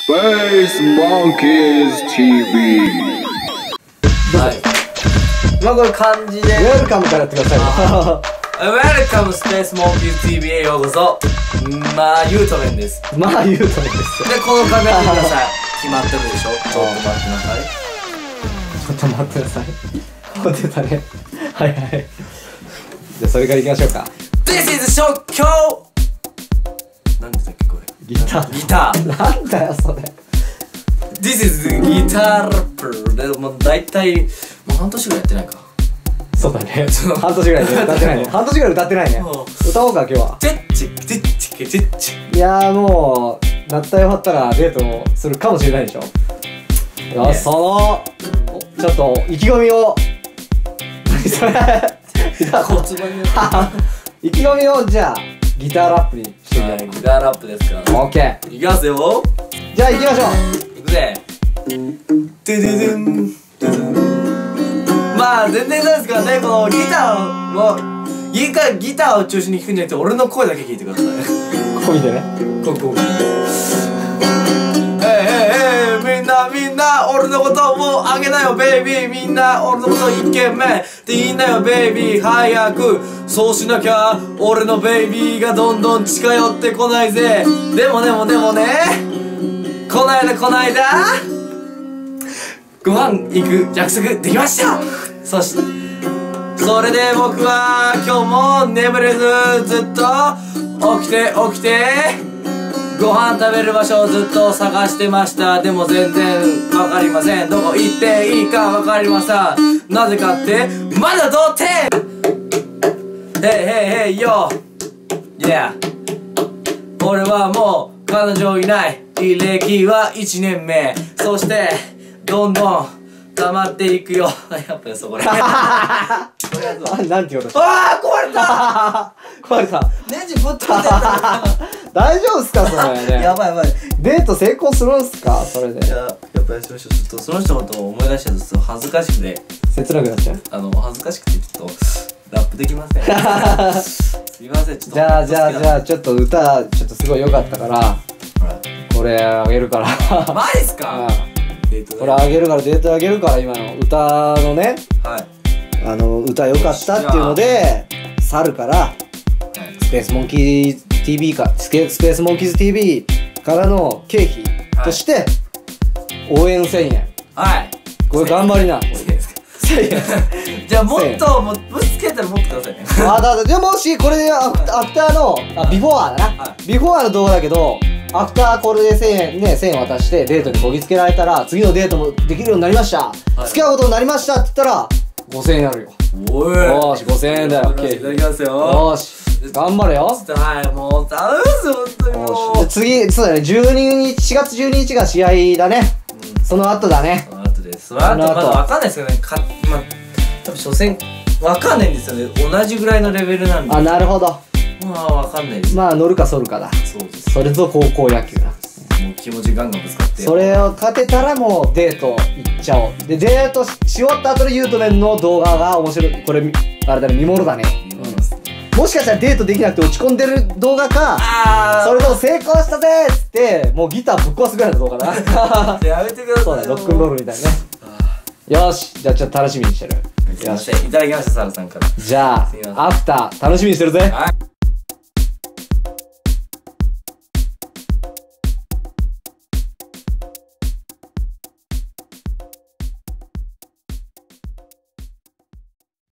Space Monkeys TV。 はい。まあこれ漢字で。 ウェルカムからやってください。 Welcome Space Monkeys TV へようこそ。まあ、ゆうとめんです。 まあ言うとねですよ。 で、このカメラ見てください。決まってるでしょ。ちょっと待ってなさい。 ちょっと待ってください。待ってたね。はいはい。じゃあそれからいきましょうか。 This is 即興。何でしたっけこれ。 ギター。 ギター。 なんだよそれ。 This is Guitar Pro。でも大体もう半年ぐらいやってないか。 そうだね。半年ぐらいで歌ってないね。半年ぐらい歌ってないね。歌おうか今日は。 チェッチチェッチケチェッチ。 いやーもうなったよかったらデートするかもしれないでしょ。よし、そのちょっと意気込みを。何それ。 骨盤に意気込みをじゃあギターラップにしていただきます。 ギターラップですから。 オッケー。 いきますよ。 じゃあ行きましょう。 いくぜ。ドゥドゥドゥンドゥドゥン。まあ全然ないですからね、このギターもギターを中心に弾くんじゃなくて俺の声だけ聞いてください。 ここ見てね。 こう。みんな俺のことをもうあげなよベイビー。みんな俺のことイケメンって言いなよベイビー。早くそうしなきゃ俺のベイビーがどんどん近寄ってこないぜ。でもねこないだご飯行く約束できました。それで僕は今日も眠れずずっと起きてご飯食べる場所をずっと探してました。でも全然わかりません。どこ行っていいかわかりません。なぜかってまだ童貞。Hey yo yeah。 俺はもう彼女いない。履歴は1年目。そしてどんどん溜まっていくよ。やっぱりそこね。 なんて言おうとした。 ああ壊れた。 壊れた。 ネジぶっ飛んでた。 大丈夫っすかそれね。 やばい。 デート成功するんすかそれで。 いややっぱりちょっとその人のことを思い出しちゃうとちょっと恥ずかしくて切なくなっちゃう。 恥ずかしくてちょっとラップできません。すいませんちょっと。 じゃあちょっと歌ちょっとすごい良かったからこれあげるから。 マジっすか。 これあげるからデートあげるから今の歌のね。 はい。 歌良かったっていうので去るからスペースモンキー TV かスペースモンキーズ TV からの経費として応援1000円。 はい。 これ頑張りな。1000円。 じゃあもっとぶつけたら持ってくださいね。 じゃあもしこれでアフターのビフォーだな。ビフォーの動画だけどアフターこれで1000円ね1000円渡してデートにこぎつけられたら次のデートもできるようになりました。付き合うことになりましたって言ったら5000円あるよ。 おい。 よし5000円だよ。 いただきますよ。 よし頑張れよ。 はいもう頼むぞ本当にもう。 次そうだね4月12日が試合だね。その後だね。 その後です。その後まだ分かんないですよね。多分初戦分かんないんですよね。同じぐらいのレベルなんで。 あなるほど。 まあ分かんないです。 まあ乗るか反るかだ。 そうです。 それぞ高校野球だ。 もう気持ちガンガンぶつかってそれを勝てたらもうデート行っちゃおう。でデートし終わった後でユートメンの動画が面白い。これあれだね見ものだね。もしかしたらデートできなくて落ち込んでる動画かそれとも成功したぜっつってもうギターぶっ壊すぐらいの動画だな。 やめてください。 そうだロックンロールみたいなね。よしじゃあちょっと楽しみにしてる。 すいませんいただきましたサラさんから。 じゃあアフター楽しみにしてるぜ。 はい。